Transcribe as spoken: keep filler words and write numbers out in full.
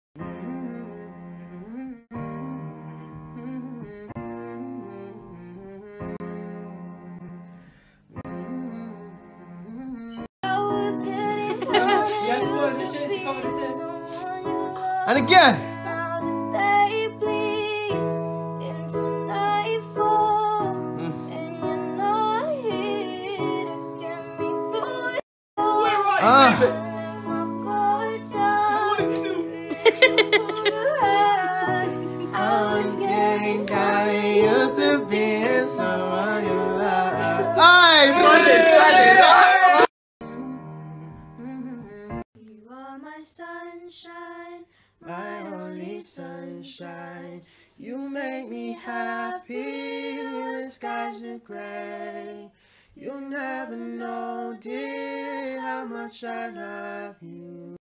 And again. Ah. What did you do? I was getting down and used to be someone you love. Ay, solid, solid. You are my sunshine, my only sunshine. You make me happy when the skies are gray. You'll never know, dear, how much I love you.